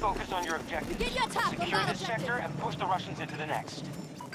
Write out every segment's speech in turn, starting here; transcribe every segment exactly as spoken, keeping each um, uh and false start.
focus on your objective. Begin your attack on Secure that this objective. sector and push the Russians into the next.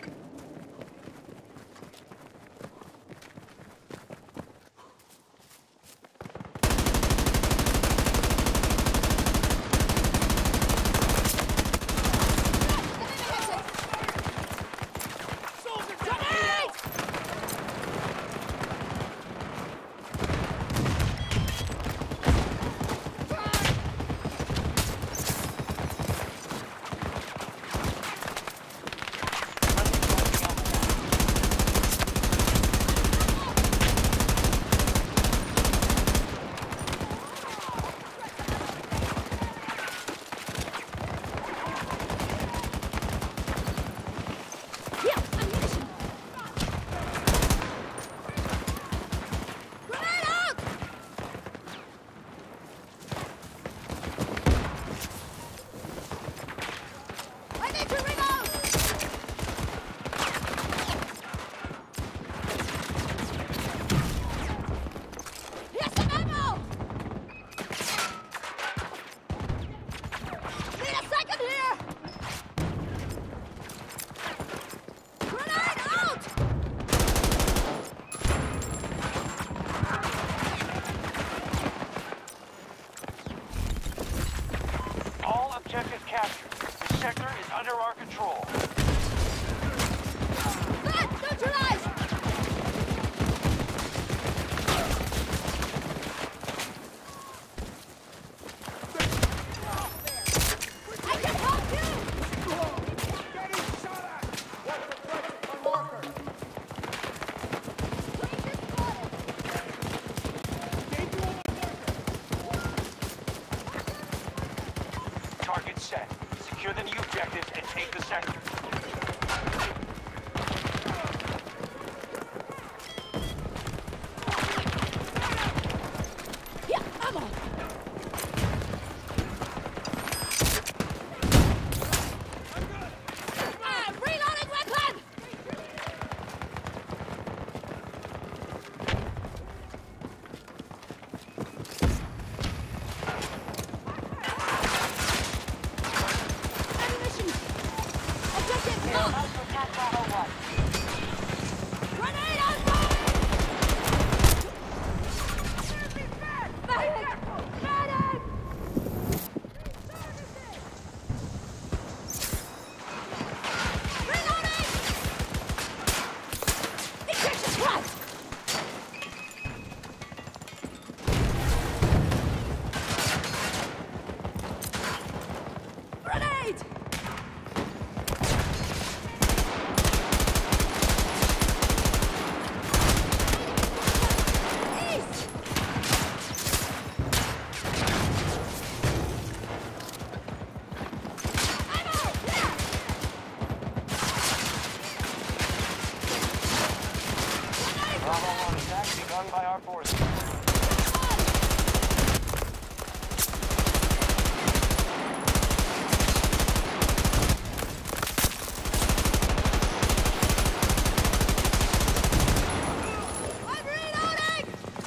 Objective captured. The sector is under our control. God, neutralize! I can help you! Getting shot at! What's the threat on marker? Target set. Secure the new objectives and take the sector. Yeah, ammo! I'm reloading weapon! Grenade on fire! Medic! Medic! Reloading! Ejection thrust! Grenade! Bravo on attack begun by our forces. I'm reloading!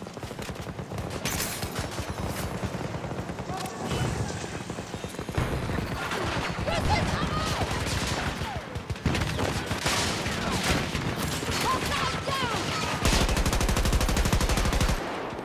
This is ammo! Hostile down!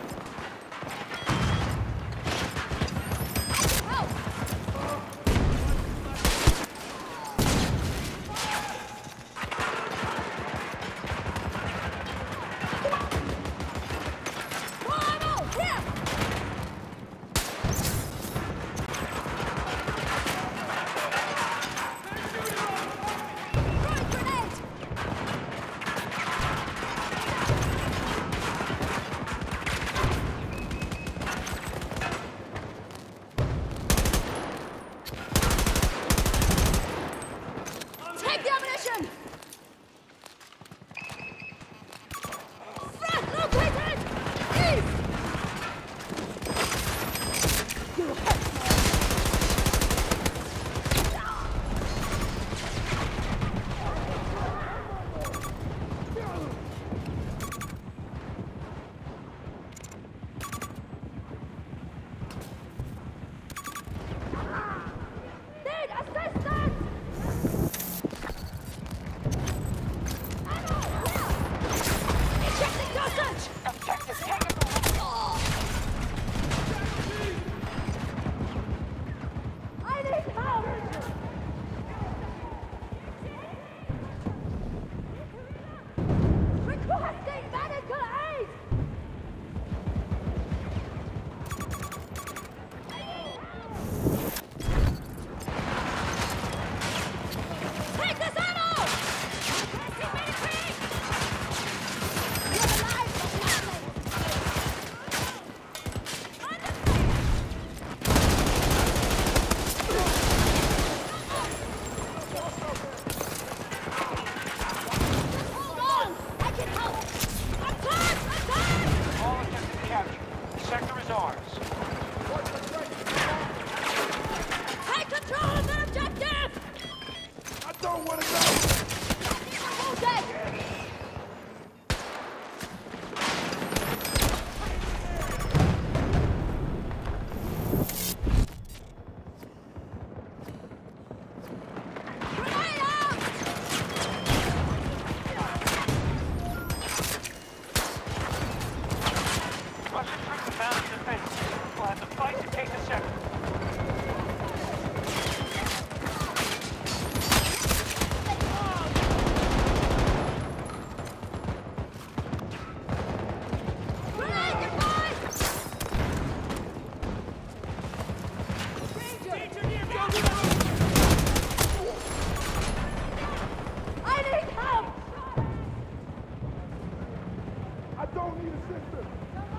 don't need assistance.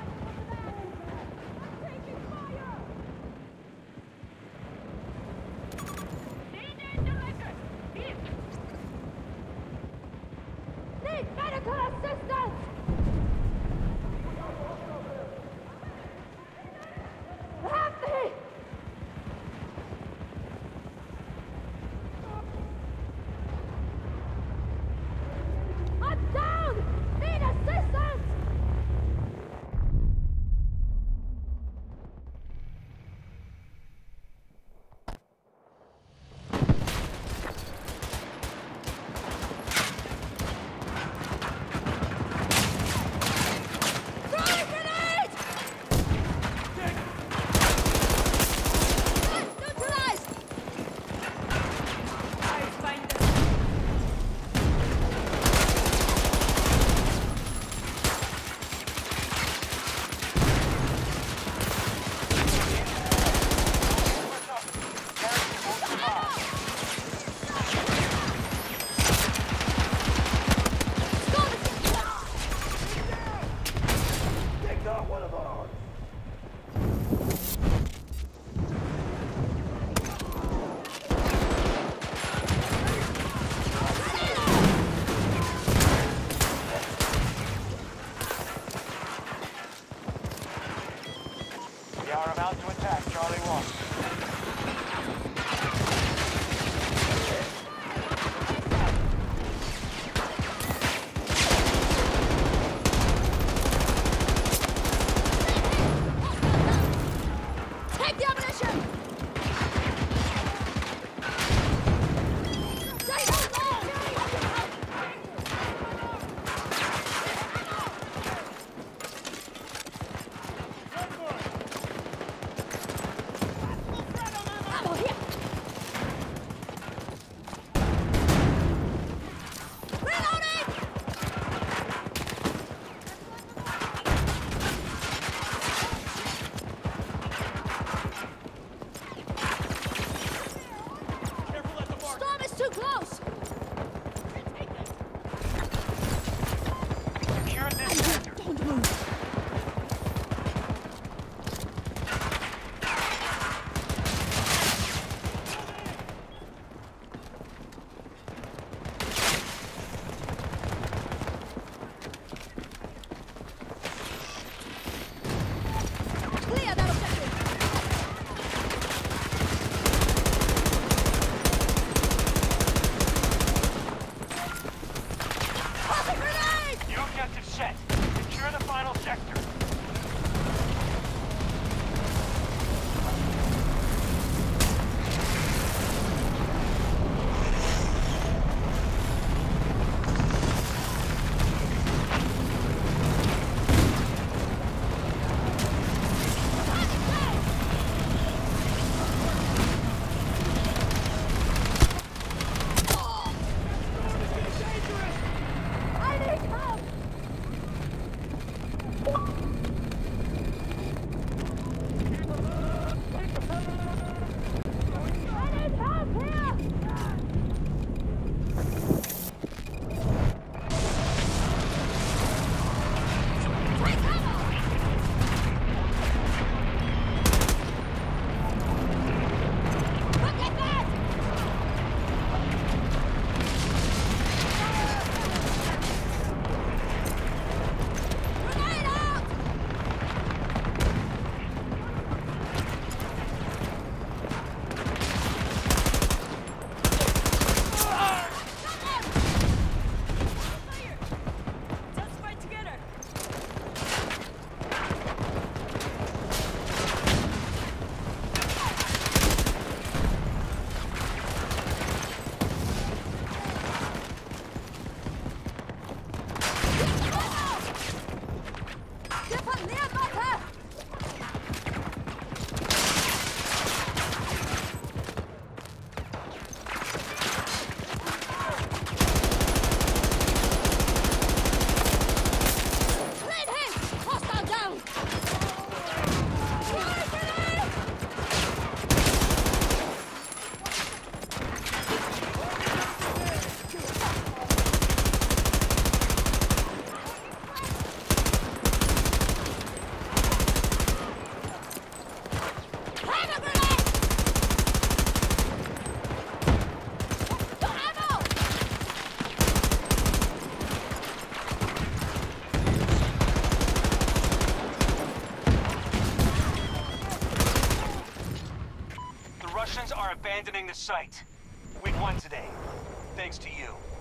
I'm taking fire! Need medical assistance! Help me! I'm down! Need assistance! Throwing grenade! Neutralized! Take out one of ours. We are about to attack Charlie one. Take the ammunition! Stay ammo here! Reloading! Storm is too close! Secure this sector. Don't move! Clear that objective! Tossing grenade! New objective set. Secure the final sector. I need help! Russians are abandoning the site. We've won today. Thanks to you.